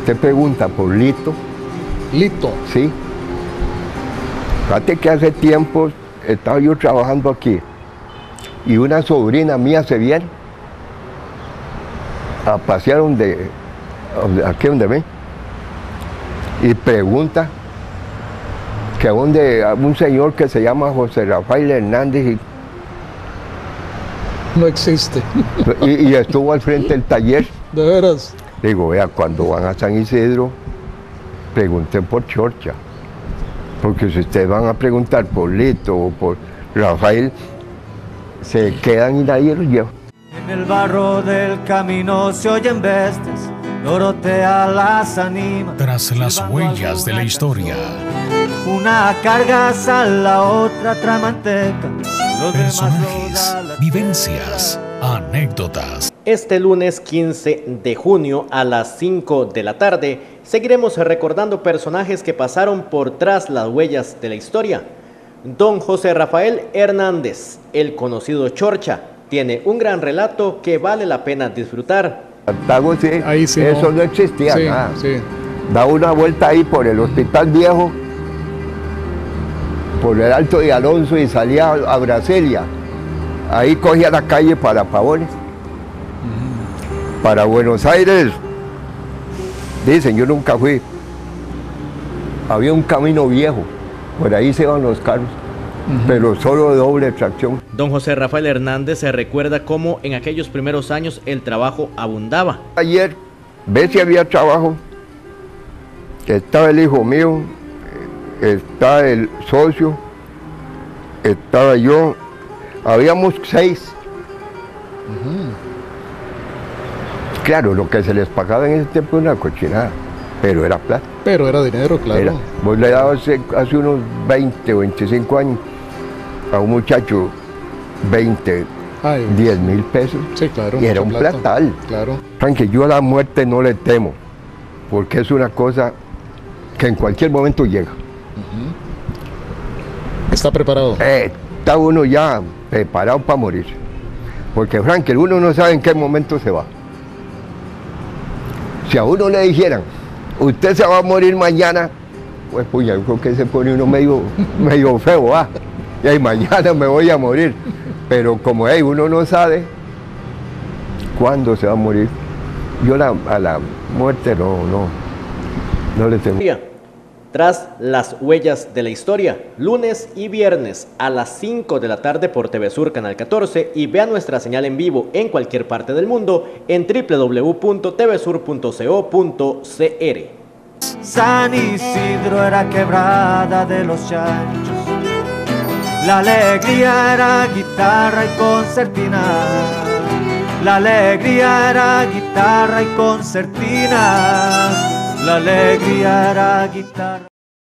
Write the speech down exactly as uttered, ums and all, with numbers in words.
usted pregunta por Lito. Lito. Sí. Fíjate que hace tiempo estaba yo trabajando aquí y una sobrina mía se viene a pasear donde, aquí donde ven, y pregunta que donde un señor que se llama José Rafael Hernández y, no existe. Y, y estuvo al frente del taller. ¿De veras? Digo, vea, cuando van a San Isidro, pregunten por Chorcha. Porque si ustedes van a preguntar por Lito o por Rafael, se quedan y nadie los lleva. En el barro del camino se oyen bestias, Dorotea las anima. Tras las huellas de la historia. Una carga sal, la otra trae manteca. Personajes, vivencias, anécdotas. Este lunes quince de junio a las cinco de la tarde seguiremos recordando personajes que pasaron por tras las huellas de la historia. Don José Rafael Hernández, el conocido Chorcha, tiene un gran relato que vale la pena disfrutar. Santiago, sí, ahí sí eso no, no existía sí, nada. Sí. Da una vuelta ahí por el Hospital Viejo, por el Alto de Alonso y salía a Brasilia. Ahí cogía la calle para Pavones. Uh-huh. Para Buenos Aires, dicen, yo nunca fui. Había un camino viejo, por ahí se iban los carros. Uh-huh. Pero solo de doble tracción. Don José Rafael Hernández se recuerda cómo en aquellos primeros años el trabajo abundaba. Ayer, ve si había trabajo. Estaba el hijo mío, estaba el socio, estaba yo, habíamos seis. Uh-huh. Claro, lo que se les pagaba en ese tiempo era una cochinada, pero era plata. Pero era dinero, claro. Era. Vos le dabas hace, hace unos veinte o veinticinco años a un muchacho veinte, Ay, diez mil pesos. Sí, claro. Y era un plata. platal. Claro. Aunque yo a la muerte no le temo, porque es una cosa que en cualquier momento llega. Uh-huh. ¿Está preparado? Eh, está uno ya preparado para morir. Porque, Frankel, uno no sabe en qué momento se va. Si a uno le dijeran, usted se va a morir mañana, pues puya, yo creo que se pone uno medio, medio feo, ¿ah? Y ahí, mañana me voy a morir. Pero como hey, uno no sabe cuándo se va a morir, yo la, a la muerte no, no, no le temo. Tras las huellas de la historia, lunes y viernes a las cinco de la tarde por T V Sur Canal catorce y vea nuestra señal en vivo en cualquier parte del mundo en w w w punto t v sur punto co punto c r. San Isidro era quebrada de los chanchos, la alegría era guitarra y concertina, la alegría era guitarra y concertina. La alegría era guitarra.